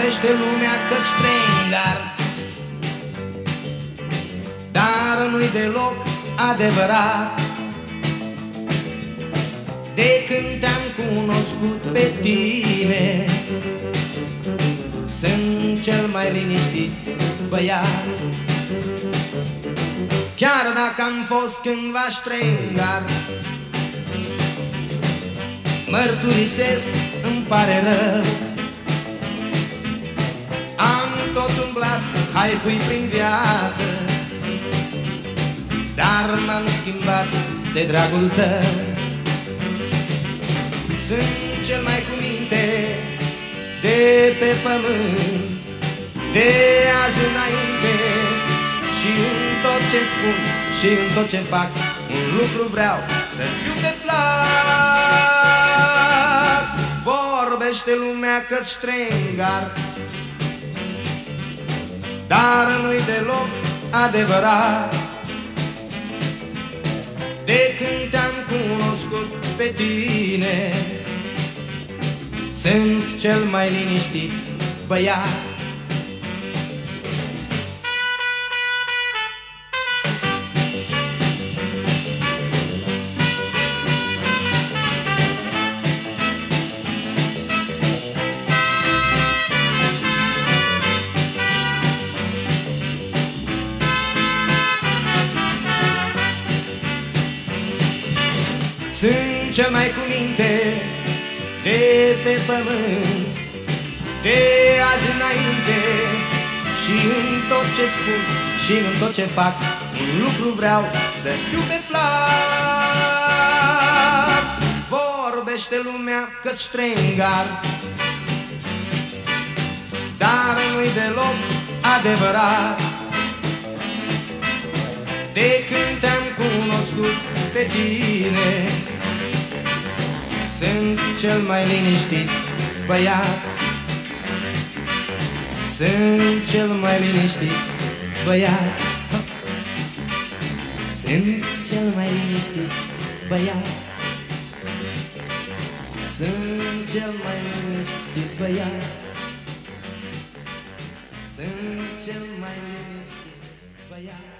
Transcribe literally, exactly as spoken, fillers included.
Vorbește lumea că-ți strengar, dar nu-i deloc adevărat. De când te-am cunoscut pe tine, sunt cel mai liniștit băiat. Chiar dacă am fost cândva strengar, mărturisesc, îmi pare rău. Am tot umblat haicui prin viață, dar m-am schimbat de dragul tău. Sunt cel mai cu minte de pe pământ, de azi înainte. Și în tot ce spun și în tot ce fac, un lucru vreau, să-ți fiu pe plac. Vorbește lumea că-ți strengar, dar nu-i deloc adevărat. De când te-am cunoscut pe tine, sunt cel mai liniștit băiat. Sunt cel mai cu minte de pe pământ, de azi înainte. Și în tot ce spun și în tot ce fac, un lucru vreau, să fiu pe plac. Vorbește lumea că-ți strengar, dar nu-i deloc adevărat. De când te-am cunoscut pe tine, sunt cel mai liniștit băiat. Sunt cel mai liniștit băiat. Sunt cel mai liniștit băiat. Sunt cel mai liniștit băiat. Sunt cel mai liniștit băiat.